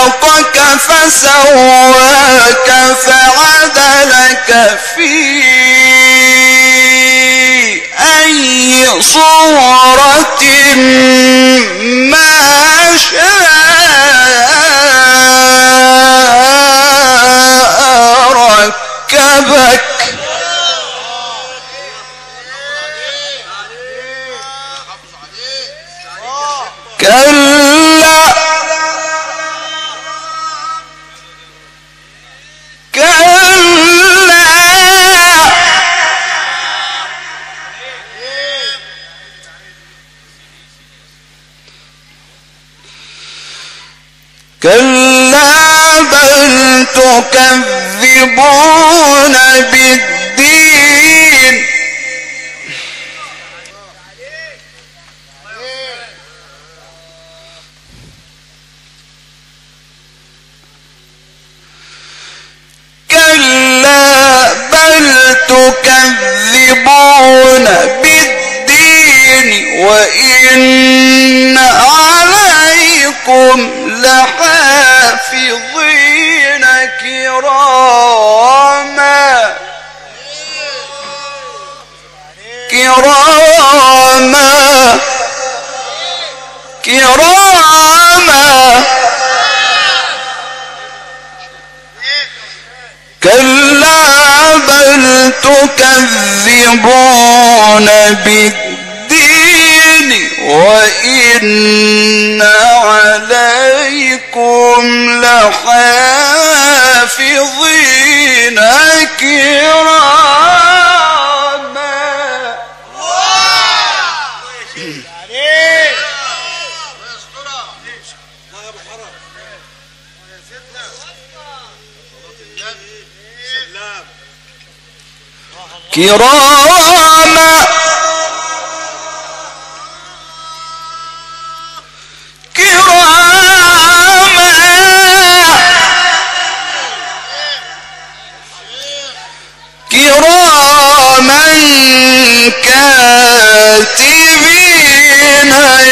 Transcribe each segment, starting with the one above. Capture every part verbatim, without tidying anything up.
خلقك فسواك فعدلك في أي صورة ما شاء ركبك كلا كلا كلا بل تكذبون بالدين كلا بل تكذبون بالدين وإن عليكم لحافظين كراما كراما كراما كلا بل تكذبون بالدين وإن عليكم لحافظين كراما كراما كراما كراما كاتبين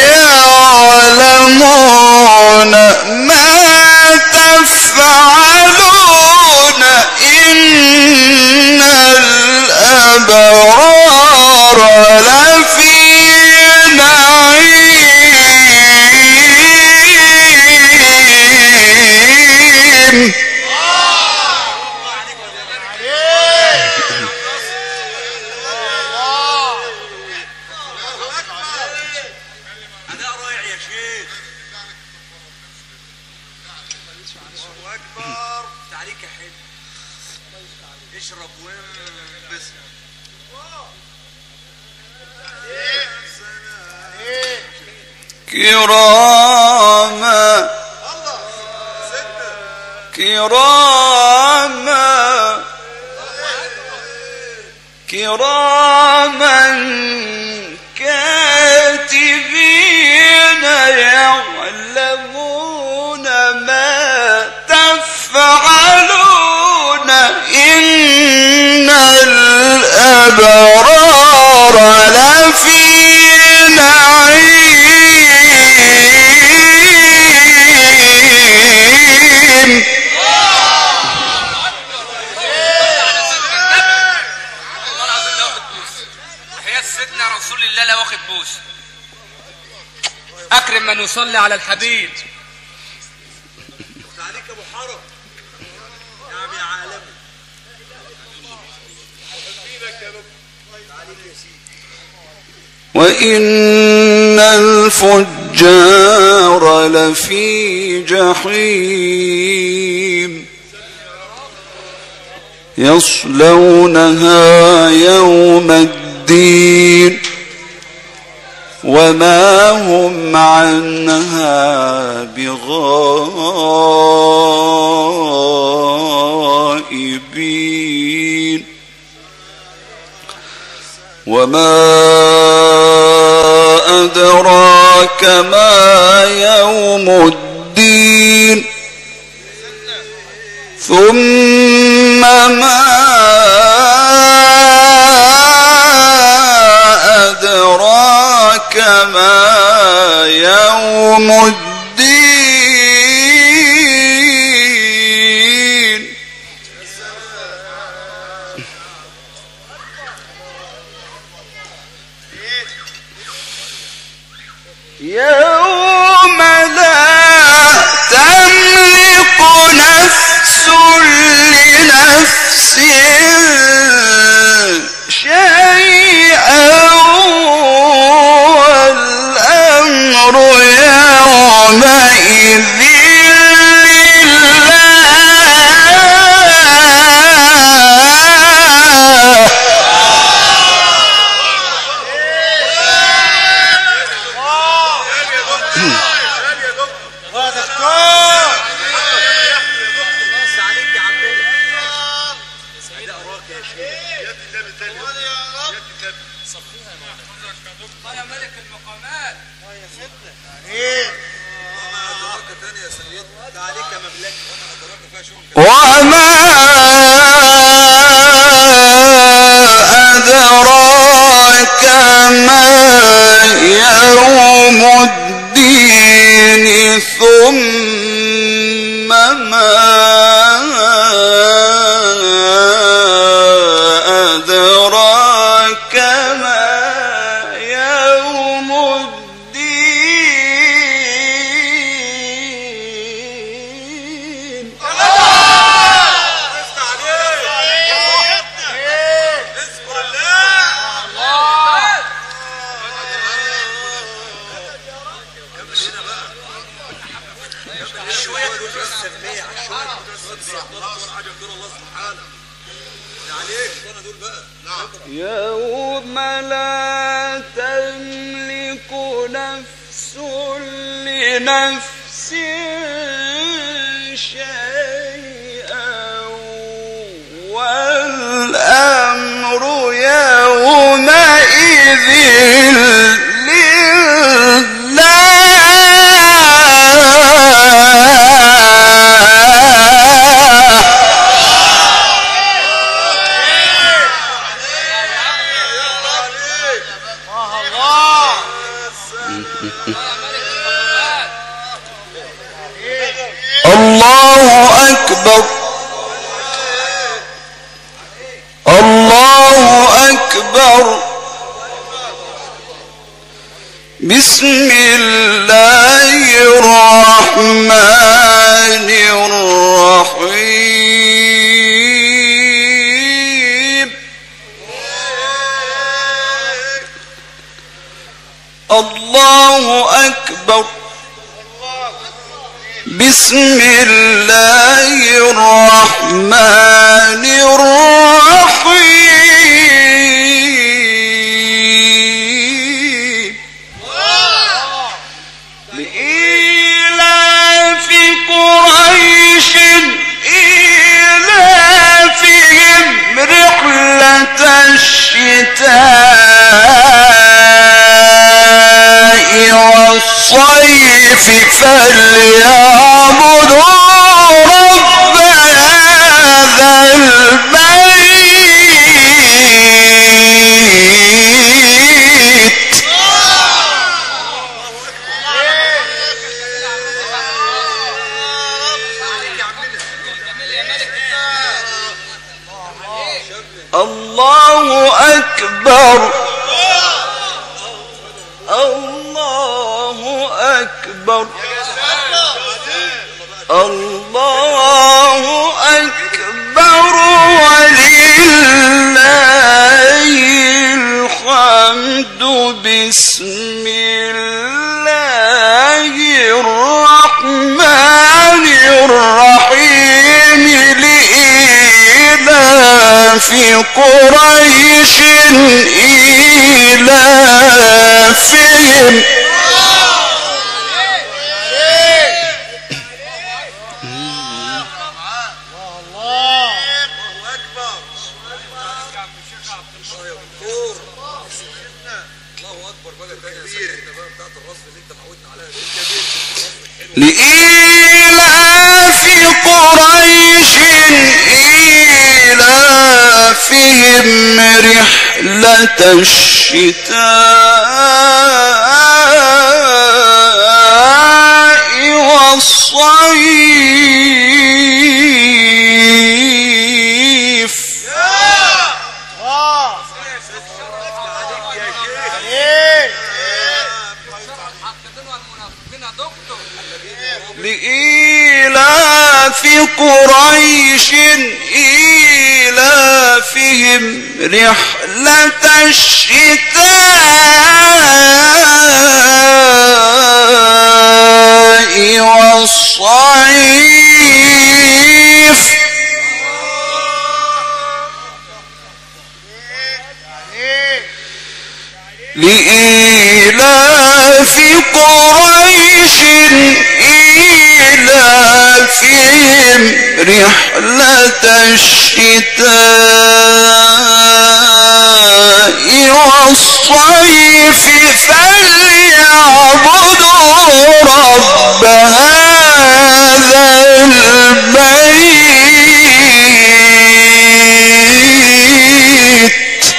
يعلمون ما تفعلون إن الأبرار لفي نعيم كراما كراما كراما كاتبين يعلمون ما تفعلون إن الأبرار لفي نعيم سيدنا رسول الله لا واخد بوس. اكرم من يصلي على الحبيب. عليك ابو حرم يا عم يا عالمي حبيبك يا رب عليك يا سيدي. وإن الفجار لفي جحيم يصلونها يوم الدين وما هم عنها بغائبين وما أدراك ما يوم الدين ثم ما أدراك ما يوم الدين يوم لا تملك نفس لنفس شيئا والأمر يومئذ وما أدراك ما يوم الدين ثم ما أدراك ما يوم الدين يوم لا تملك نفس لنفس شيئا والأمر يومئذ الله أكبر الله أكبر بسم الله الرحمن الرحيم الله أكبر بسم الله الرحمن الرحيم لإيلاف قريش إيلافهم رحلة الشتاء والصيف فليعبدوا رب هذا البيت الله أكبر الله أكبر الله أكبر ولله الحمد بسم الله الرحمن الرحيم لإيلاف قريش إيلافهم لإيلاف قريش إيلافهم رحلة الشتاء والصيف قريش إيلافهم رحلة الشتاء والصيف لإيلاف قريش إيلافهم رحلة الشتاء والصيف فليعبدوا رب هذا البيت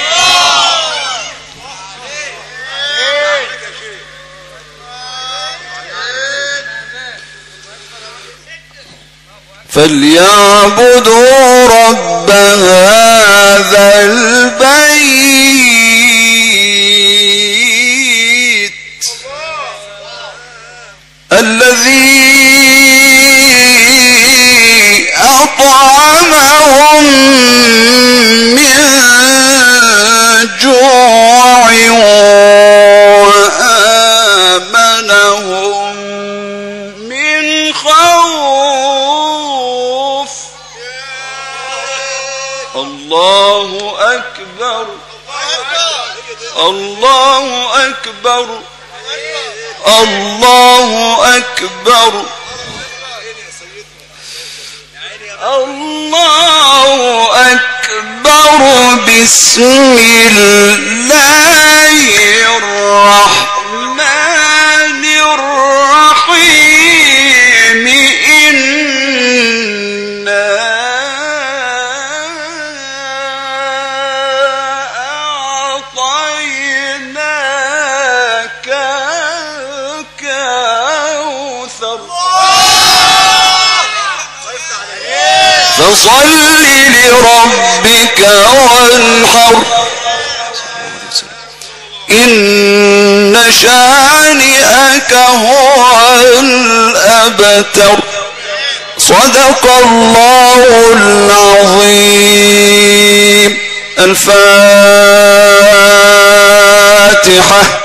فليعبدوا رب هذا البيت الذي أطعمهم من جوع وآمنهم من خوف. الله أكبر الله أكبر الله أكبر الله أكبر. بسم الله الرحمن الرحيم. إنا أعطيناك الكوثر فصل لربك وانحر إن شانئك هو الأبتر. صدق الله العظيم. الفاتحة.